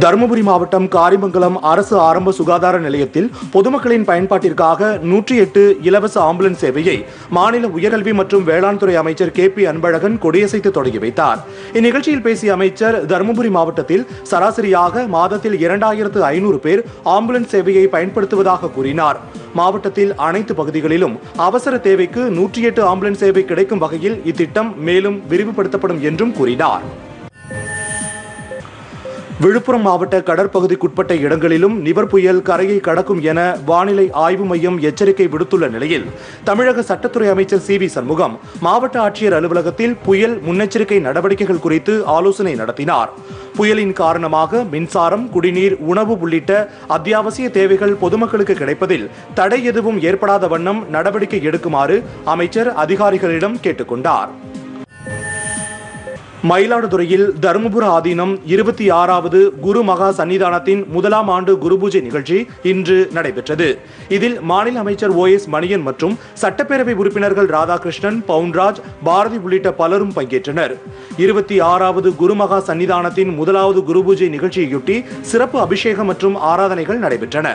தருமபுரி மாவட்டம் காரிமங்கலம் அரசு ஆரம்ப சுகாதார நிலையத்தில் பொதுமக்களின் பயன்பாட்டிற்காக 108 இலவச ஆம்புலன்ஸ் சேவையை மாநில உயர்கல்வி மற்றும் வேளாண் துறை அமைச்சர் KP அன்பழகன் கொடியசைத்து தொடங்கி வைத்தார். இந்நிகழ்ச்சியில் பேசிய அமைச்சர், தருமபுரி மாவட்டத்தில் சராசரியாக மாதத்தில் 2500 பேர் ஆம்புலன்ஸ் சேவையை பயன்படுத்துவதாக கூறினார். மாவட்டத்தில் அனைத்து பகுதிகளிலும் அவசர தேவைக்கு 108 ஆம்புலன்ஸ் சேவை கிடைக்கும் வகையில் இத்திட்டம் மேலும் விரிவுபடுத்தப்படும் என்றும் கூறினார். விழுப்புரம் மாவட்ட கடற்பகுதிக்குட்பட்ட இடங்களிலும் நிவர் புயல் கரையை கடக்கும் என வானிலை ஆய்வு மையம் எச்சரிக்கை விடுத்துள்ள நிலையில் தமிழக சட்டத்துறை அமைச்சர் CV சண்முகம் மாவட்ட ஆட்சியர் அலுவலகத்தில் புயல் முன்னெச்சரிக்கை நடவடிக்கைகள் குறித்து ஆலோசனை நடத்தினார். புயலின் காரணமாக மின்சாரம், குடிநீர், உணவு உள்ளிட்ட அத்தியாவசிய தேவைகள் பொதுமக்களுக்கு கிடைப்பதில் தடை எதுவும் ஏற்படாத வண்ணம் நடவடிக்கை எடுக்குமாறு அமைச்சர் அதிகாரிகளிடம் கேட்டுக்கொண்டார். மயிலாடுதுறையில் தருமபுர ஆதீனம் 26வது குரு மகா சன்னிதானத்தின் முதலாம் ஆண்டு குரு பூஜை நிகழ்ச்சி இன்று நடைபெற்றது. இதில் மாநில அமைச்சர் OS மணியன் மற்றும் சட்டப்பேரவை உறுப்பினர்கள் ராதாகிருஷ்ணன், பவுன்ராஜ், பாரதி உள்ளிட்ட பலரும் பங்கேற்றனர். 26வது குரு மகா சன்னிதானத்தின் முதலாவது குரு பூஜை நிகழ்ச்சியையொட்டி சிறப்பு அபிஷேகம் மற்றும் ஆராதனைகள் நடைபெற்றன.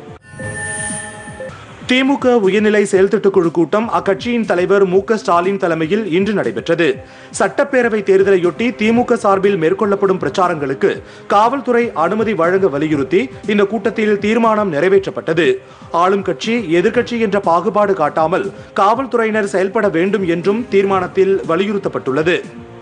திமுக உயர்நிலை செயல்திட்டக்குழு கூட்டம் அக்கட்சியின் தலைவர் MK ஸ்டாலின் தலைமையில் இன்று நடைபெற்றது. சட்டப்பேரவை தேர்தலையொட்டி திமுக சார்பில் மேற்கொள்ளப்படும் பிரச்சாரங்களுக்கு காவல்துறை அனுமதி வழங்க வலியுறுத்தி இந்த கூட்டத்தில் தீர்மானம் நிறைவேற்றப்பட்டது. ஆளும் கட்சி, எதிர்க்கட்சி என்ற பாகுபாடு காட்டாமல் காவல்துறையினர் செயல்பட வேண்டும் என்றும் தீர்மானத்தில் வலியுறுத்தப்பட்டுள்ளது.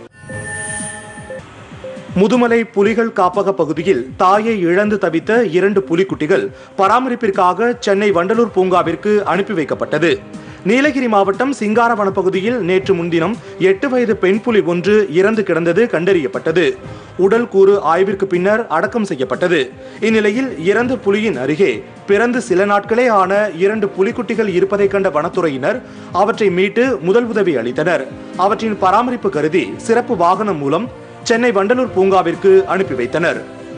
முதுமலை புலிகள் காப்பக பகுதியில் தாயை இழந்து தவித்த 2 புலிக்குட்டிகள் பராமரிப்பிற்காக சென்னை வண்டலூர் பூங்காவிற்கு அனுப்பி வைக்கப்பட்டது. நீலகிரி மாவட்டம் சிங்காரவன பகுதியில் நேற்று முன்தினம் 8 வயது பெண் புலி ஒன்று இறந்து கிடந்தது கண்டறியப்பட்டது. உடல் கூறு ஆய்விற்கு பின்னர் அடக்கம் செய்யப்பட்டது. இந்நிலையில் இறந்த புலியின் அருகே பிறந்து சில நாட்களே ஆன 2 புலிக்குட்டிகள் இருப்பதை கண்ட வனத்துறையினர் அவற்றை மீட்டு முதல் உதவி அளித்தனர். அவற்றின் பராமரிப்பு கருதி சிறப்பு வாகனம் மூலம் சென்னை வண்டலூர் பூங்காவிற்கு அனுப்பி வைத்தனர்.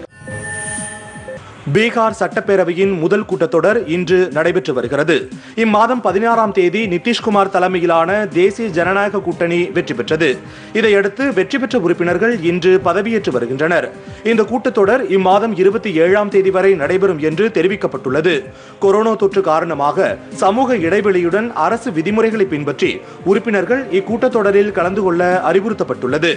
பீகார் சட்டப்பேரவையின் முதல் கூட்டத்தொடர் இன்று நடைபெற்று வருகிறது. இம்மாதம் 16ஆம் தேதி நிதிஷ்குமார் தலைமையிலான தேசிய ஜனநாயக கூட்டணி வெற்றி பெற்றது. இதையடுத்து வெற்றி பெற்ற உறுப்பினர்கள் இன்று பதவியேற்று வருகின்றனர். இந்த கூட்டத்தொடர் இம்மாதம் 27ஆம் தேதி வரை நடைபெறும் என்று தெரிவிக்கப்பட்டுள்ளது. கொரோனா தொற்று காரணமாக சமூக இடைவெளியுடன் அரசு விதிமுறைகளை பின்பற்றி உறுப்பினர்கள் இக்கூட்டத்தொடரில் கலந்து கொள்ள அறிவுறுத்தப்பட்டுள்ளது.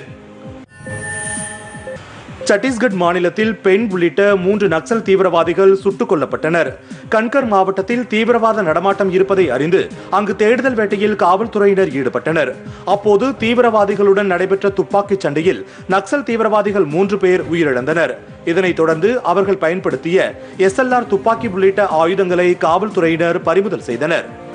சத்தீஸ்கட் மாநிலத்தில் பெண் உள்ளிட்ட 3 நக்சல் தீவிரவாதிகள் சுட்டுக் கொல்லப்பட்டனர். கன்கர் மாவட்டத்தில் தீவிரவாத நடமாட்டம் இருப்பதை அறிந்து அங்கு தேடுதல் வேட்டையில் காவல்துறையினர் ஈடுபட்டனர். அப்போது தீவிரவாதிகளுடன் நடைபெற்ற துப்பாக்கிச் சண்டையில் நக்சல் தீவிரவாதிகள் 3 பேர் உயிரிழந்தனர். இதனைத் தொடர்ந்து அவர்கள் பயன்படுத்திய SLR துப்பாக்கி உள்ளிட்ட ஆயுதங்களை காவல்துறையினர் பறிமுதல் செய்தனர்.